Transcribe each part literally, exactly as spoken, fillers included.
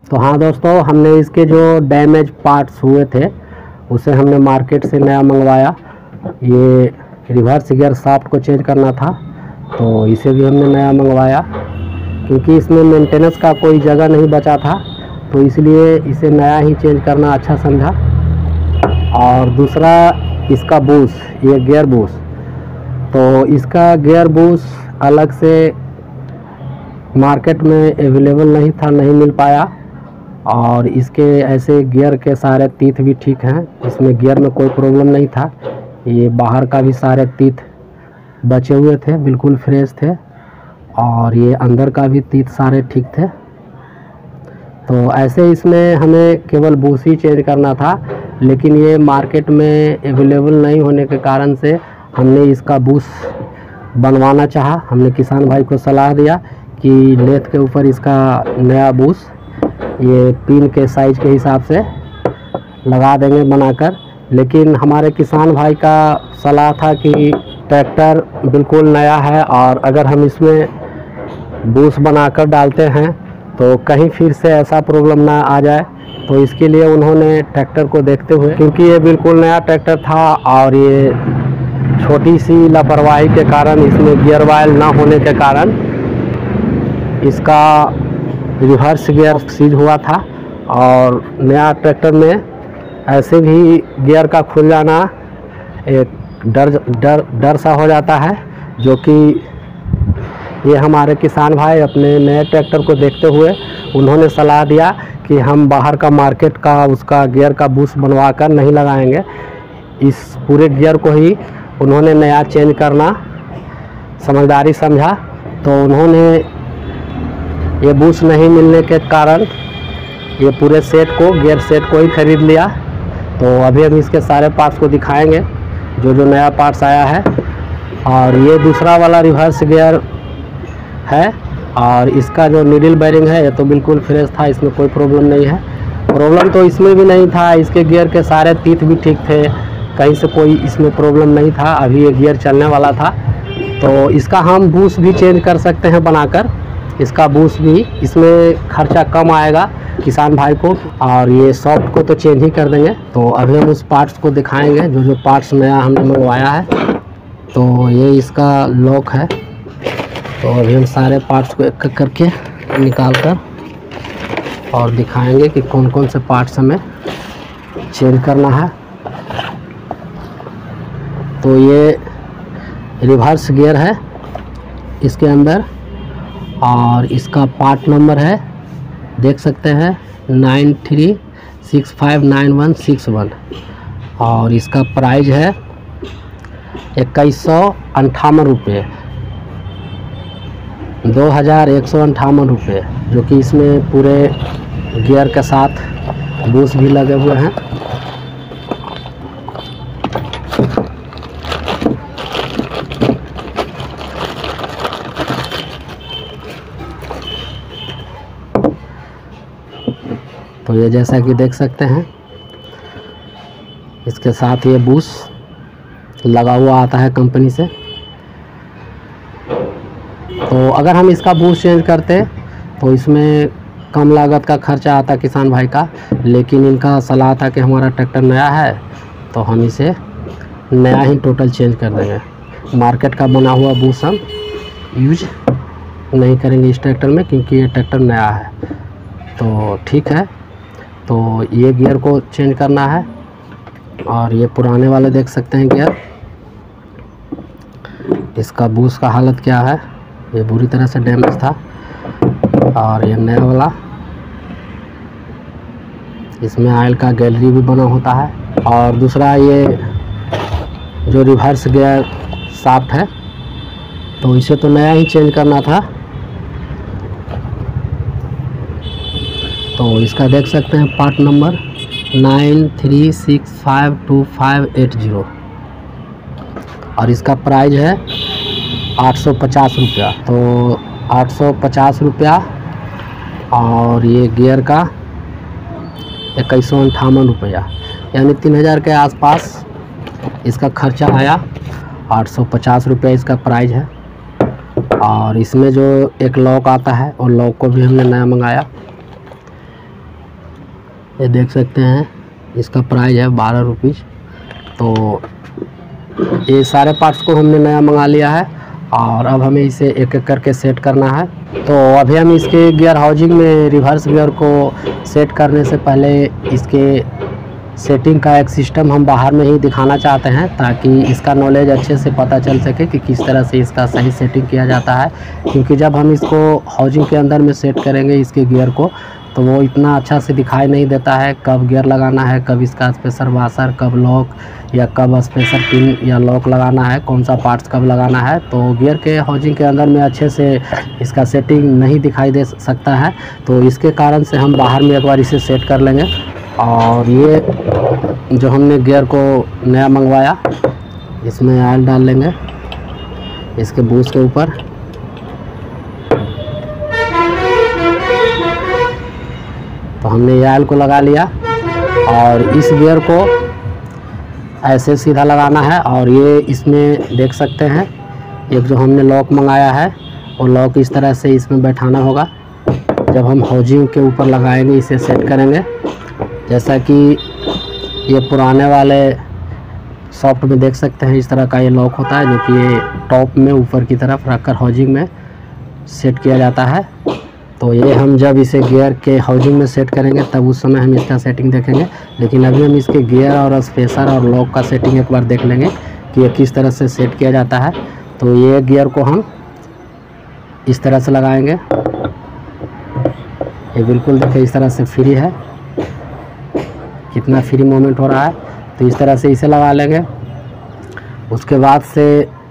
तो हाँ दोस्तों, हमने इसके जो डैमेज पार्ट्स हुए थे उसे हमने मार्केट से नया मंगवाया। ये रिवर्स गियर शाफ्ट को चेंज करना था तो इसे भी हमने नया मंगवाया, क्योंकि इसमें मेंटेनेंस का कोई जगह नहीं बचा था, तो इसलिए इसे नया ही चेंज करना अच्छा समझा। और दूसरा इसका बूस, ये गियर बूस, तो इसका गियर बूस अलग से मार्केट में अवेलेबल नहीं था, नहीं मिल पाया। और इसके ऐसे गियर के सारे तीत भी ठीक हैं, इसमें गियर में कोई प्रॉब्लम नहीं था। ये बाहर का भी सारे तीत बचे हुए थे, बिल्कुल फ्रेश थे, और ये अंदर का भी तीत सारे ठीक थे। तो ऐसे इसमें हमें केवल बूस ही चेंज करना था, लेकिन ये मार्केट में अवेलेबल नहीं होने के कारण से हमने इसका बूस बनवाना चाहा। हमने किसान भाई को सलाह दिया कि लेथ के ऊपर इसका नया बूस ये पिन के साइज के हिसाब से लगा देंगे बनाकर। लेकिन हमारे किसान भाई का सलाह था कि ट्रैक्टर बिल्कुल नया है और अगर हम इसमें बूस बनाकर डालते हैं तो कहीं फिर से ऐसा प्रॉब्लम ना आ जाए, तो इसके लिए उन्होंने ट्रैक्टर को देखते हुए, क्योंकि ये बिल्कुल नया ट्रैक्टर था और ये छोटी सी लापरवाही के कारण, इसमें गियर वायल ना होने के कारण इसका रिवर्स गियर सीज हुआ था। और नया ट्रैक्टर में ऐसे भी गियर का खुल जाना एक डर डर डर सा हो जाता है, जो कि ये हमारे किसान भाई अपने नए ट्रैक्टर को देखते हुए उन्होंने सलाह दिया कि हम बाहर का मार्केट का उसका गियर का बूस बनवा कर नहीं लगाएंगे, इस पूरे गियर को ही उन्होंने नया चेंज करना समझदारी समझा। तो उन्होंने ये बूस नहीं मिलने के कारण ये पूरे सेट को, गियर सेट को ही खरीद लिया। तो अभी हम इसके सारे पार्ट्स को दिखाएंगे, जो जो नया पार्ट्स आया है। और ये दूसरा वाला रिवर्स गियर है, और इसका जो नीडल बेरिंग है ये तो बिल्कुल फ्रेश था, इसमें कोई प्रॉब्लम नहीं है। प्रॉब्लम तो इसमें भी नहीं था, इसके गियर के सारे तीत भी ठीक थे, कहीं से कोई इसमें प्रॉब्लम नहीं था। अभी ये गियर चलने वाला था, तो इसका हम बूस भी चेंज कर सकते हैं बनाकर। इसका बूस भी, इसमें खर्चा कम आएगा किसान भाई को, और ये सॉफ्ट को तो चेंज ही कर देंगे। तो अभी हम उस पार्ट्स को दिखाएंगे, जो जो पार्ट्स नया हमने मंगवाया है। तो ये इसका लॉक है, तो अभी हम सारे पार्ट्स को एक एक करके निकाल कर और दिखाएंगे कि कौन कौन से पार्ट्स हमें चेंज करना है। तो ये रिवर्स गियर है इसके अंदर, और इसका पार्ट नंबर है, देख सकते हैं, nine three six five nine one six one. और इसका प्राइस है इक्कीस सौ अंठावन रुपये, दो हज़ार एक सौ अंठावन रुपये, जो कि इसमें पूरे गियर के साथ बूस भी लगे हुए हैं। तो ये जैसा कि देख सकते हैं, इसके साथ ये बूस लगा हुआ आता है कंपनी से। तो अगर हम इसका बूस चेंज करते तो इसमें कम लागत का खर्चा आता किसान भाई का, लेकिन इनका सलाह था कि हमारा ट्रैक्टर नया है तो हम इसे नया ही टोटल चेंज कर देंगे। मार्केट का बना हुआ बूस हम यूज नहीं करेंगे इस ट्रैक्टर में, क्योंकि ये ट्रैक्टर नया है। तो ठीक है, तो ये गियर को चेंज करना है। और ये पुराने वाले देख सकते हैं गियर, इसका बूस का हालत क्या है, ये बुरी तरह से डैमेज था। और ये नया वाला, इसमें ऑयल का गैलरी भी बना होता है। और दूसरा ये जो रिवर्स गियर शाफ्ट है, तो इसे तो नया ही चेंज करना था। तो इसका देख सकते हैं part number nine three six five two five eight zero, और इसका प्राइस है आठ सौ पचास रुपया। तो आठ सौ पचास रुपया, और ये गियर का इक्कीस सौ अंठावन रुपया, यानी तीन हज़ार के आसपास इसका खर्चा आया। आठ सौ पचास रुपया इसका प्राइस है। और इसमें जो एक लॉक आता है, और लॉक को भी हमने नया मंगाया। ये देख सकते हैं इसका प्राइस है बारह रुपीज़। तो ये सारे पार्ट्स को हमने नया मंगा लिया है और अब हमें इसे एक एक करके सेट करना है। तो अभी हम इसके गियर हाउसिंग में रिवर्स गियर को सेट करने से पहले इसके सेटिंग का एक सिस्टम हम बाहर में ही दिखाना चाहते हैं, ताकि इसका नॉलेज अच्छे से पता चल सके कि किस तरह से इसका सही सेटिंग किया जाता है। क्योंकि जब हम इसको हाउसिंग के अंदर में सेट करेंगे इसके गियर को, तो वो इतना अच्छा से दिखाई नहीं देता है कब गियर लगाना है, कब इसका स्पेसर वाशर, कब लॉक या कब स्पेसर पिन या लॉक लगाना है, कौन सा पार्ट्स कब लगाना है। तो गियर के हाउसिंग के अंदर में अच्छे से इसका सेटिंग नहीं दिखाई दे सकता है। तो इसके कारण से हम बाहर में एक बार इसे सेट कर लेंगे। और ये जो हमने गियर को नया मंगवाया, इसमें ऑयल डाल लेंगे इसके बूस्ट के ऊपर। तो हमने ये ऑयल को लगा लिया और इस गियर को ऐसे सीधा लगाना है। और ये इसमें देख सकते हैं एक जो हमने लॉक मंगाया है, वो लॉक इस तरह से इसमें बैठाना होगा। जब हम हाउसिंग के ऊपर लगाएंगे, इसे सेट करेंगे, जैसा कि ये पुराने वाले सॉफ्ट में देख सकते हैं इस तरह का ये लॉक होता है, जो कि ये टॉप में ऊपर की तरफ रखकर हाउसिंग में सेट किया जाता है। तो ये हम जब इसे गियर के हाउसिंग में सेट करेंगे तब उस समय हम इसका सेटिंग देखेंगे। लेकिन अभी हम इसके गियर और स्पेसर और लॉक का सेटिंग एक बार देख लेंगे कि ये किस तरह से सेट किया जाता है। तो ये गियर को हम इस तरह से लगाएंगे। ये बिल्कुल देखिए इस तरह से फ्री है, कितना फ्री मूवमेंट हो रहा है। तो इस तरह से इसे लगा लेंगे। उसके बाद से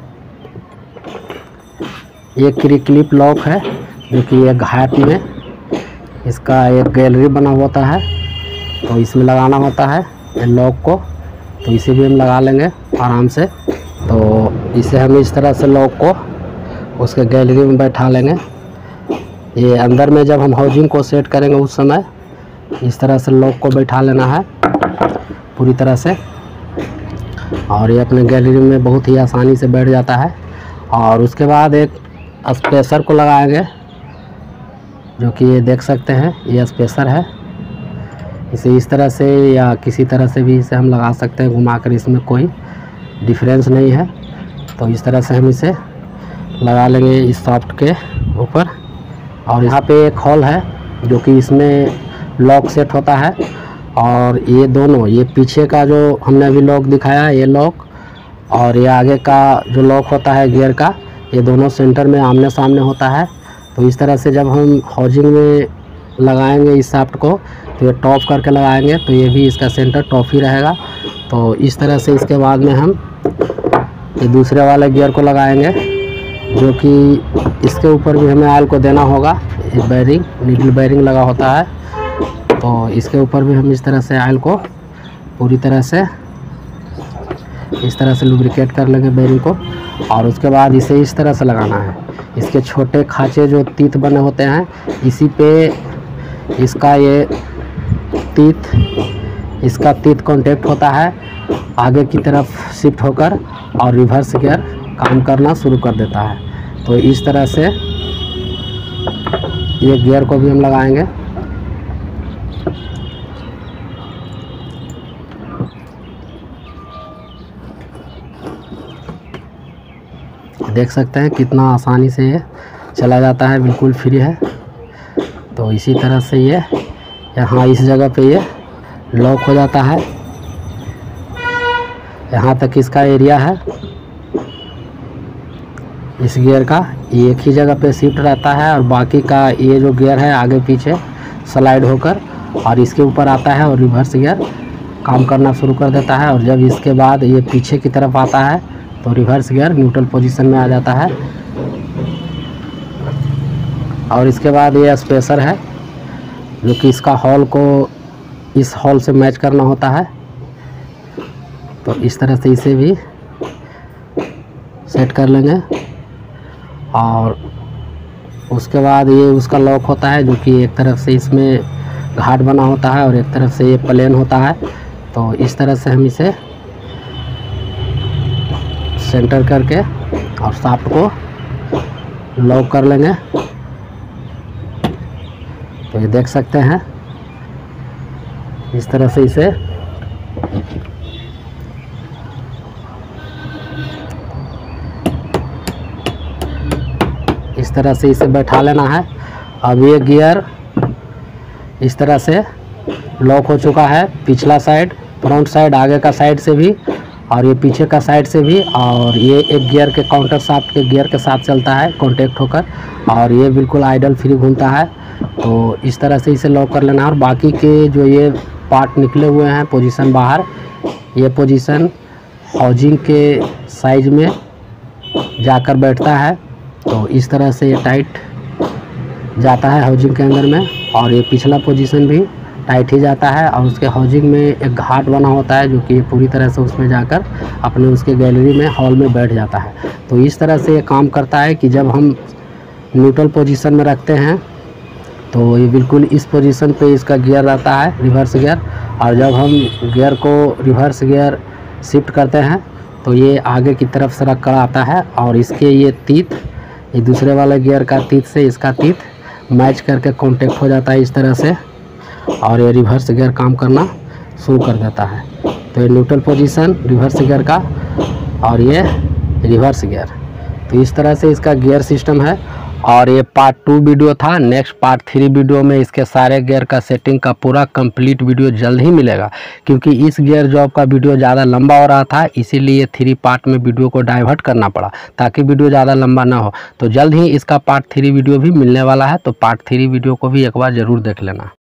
ये क्लिप लॉक है, जो कि एक हाथ में इसका एक गैलरी बना होता है, तो इसमें लगाना होता है ये लॉक को। तो इसे भी हम लगा लेंगे आराम से। तो इसे हम इस तरह से लॉक को उसके गैलरी में बैठा लेंगे। ये अंदर में जब हम हाउसिंग को सेट करेंगे उस समय इस तरह से लॉक को बैठा लेना है पूरी तरह से, और ये अपने गैलरी में बहुत ही आसानी से बैठ जाता है। और उसके बाद एक स्पेसर को लगाएंगे, जो कि ये देख सकते हैं ये स्पेसर है। इसे इस तरह से या किसी तरह से भी इसे हम लगा सकते हैं घुमाकर, इसमें कोई डिफरेंस नहीं है। तो इस तरह से हम इसे लगा लेंगे इस सॉफ्ट के ऊपर। और यहाँ पे एक होल है जो कि इसमें लॉक सेट होता है। और ये दोनों, ये पीछे का जो हमने अभी लॉक दिखाया है ये लॉक, और ये आगे का जो लॉक होता है गियर का, ये दोनों सेंटर में आमने सामने होता है। तो इस तरह से जब हम हाउसिंग में लगाएंगे इस शाफ्ट को, तो ये टॉप करके लगाएंगे, तो ये भी इसका सेंटर टॉप ही रहेगा। तो इस तरह से इसके बाद में हम ये दूसरे वाले गियर को लगाएंगे, जो कि इसके ऊपर भी हमें ऑयल को देना होगा। ये बैरिंग, नीडल बैरिंग लगा होता है, तो इसके ऊपर भी हम इस तरह से ऑयल को पूरी तरह से इस तरह से लुब्रिकेट कर लेंगे बैरिंग को। और उसके बाद इसे इस तरह से लगाना है। इसके छोटे खांचे जो तीत बने होते हैं, इसी पे इसका ये तीत इसका तीत कॉन्टेक्ट होता है, आगे की तरफ शिफ्ट होकर और रिवर्स गियर काम करना शुरू कर देता है। तो इस तरह से ये गियर को भी हम लगाएंगे। देख सकते हैं कितना आसानी से ये चला जाता है, बिल्कुल फ्री है। तो इसी तरह से ये यहाँ इस जगह पे ये लॉक हो जाता है। यहाँ तक इसका एरिया है इस गियर का, ये एक ही जगह पे शिफ्ट रहता है, और बाकी का ये जो गियर है आगे पीछे स्लाइड होकर और इसके ऊपर आता है और रिवर्स गियर काम करना शुरू कर देता है। और जब इसके बाद ये पीछे की तरफ आता है तो रिवर्स गियर न्यूट्रल पोजीशन में आ जाता है। और इसके बाद ये स्पेसर है, जो कि इसका हॉल को इस हॉल से मैच करना होता है। तो इस तरह से इसे भी सेट कर लेंगे। और उसके बाद ये उसका लॉक होता है, जो कि एक तरफ से इसमें घाट बना होता है और एक तरफ से ये प्लेन होता है। तो इस तरह से हम इसे सेंटर करके और शाफ्ट को लॉक कर लेंगे। तो ये देख सकते हैं इस तरह से इसे इस तरह से इसे बैठा लेना है। अब ये गियर इस तरह से लॉक हो चुका है, पिछला साइड, फ्रंट साइड, आगे का साइड से भी और ये पीछे का साइड से भी। और ये एक गियर के काउंटर शाफ्ट के गियर के साथ चलता है कॉन्टेक्ट होकर, और ये बिल्कुल आइडल फ्री घूमता है। तो इस तरह से इसे लॉक कर लेना है। और बाकी के जो ये पार्ट निकले हुए हैं पोजीशन बाहर, ये पोजीशन हाउजिंग के साइज में जाकर बैठता है। तो इस तरह से ये टाइट जाता है हाउजिंग के अंदर में, और ये पिछला पोजीशन भी टाइट ही जाता है। और उसके हाउजिंग में एक घाट बना होता है जो कि पूरी तरह से उसमें जाकर अपने उसके गैलरी में हॉल में बैठ जाता है। तो इस तरह से ये काम करता है कि जब हम न्यूट्रल पोजीशन में रखते हैं तो ये बिल्कुल इस पोजीशन पे इसका गियर रहता है, रिवर्स गियर। और जब हम गियर को रिवर्स गियर शिफ्ट करते हैं तो ये आगे की तरफ सरक कर आता है, और इसके ये तीत, ये दूसरे वाले गियर का तीत से इसका तीत मैच करके कॉन्टेक्ट हो जाता है इस तरह से, और ये रिवर्स गियर काम करना शुरू कर देता है। तो ये न्यूट्रल पोजीशन रिवर्स गियर का, और ये रिवर्स गियर। तो इस तरह से इसका गियर सिस्टम है। और ये पार्ट टू वीडियो था। नेक्स्ट पार्ट थ्री वीडियो में इसके सारे गियर का सेटिंग का पूरा कंप्लीट वीडियो जल्द ही मिलेगा, क्योंकि इस गियर जॉब का वीडियो ज़्यादा लंबा हो रहा था, इसीलिए थ्री पार्ट में वीडियो को डाइवर्ट करना पड़ा ताकि वीडियो ज़्यादा लंबा ना हो। तो जल्द ही इसका पार्ट थ्री वीडियो भी मिलने वाला है, तो पार्ट थ्री वीडियो को भी एक बार ज़रूर देख लेना।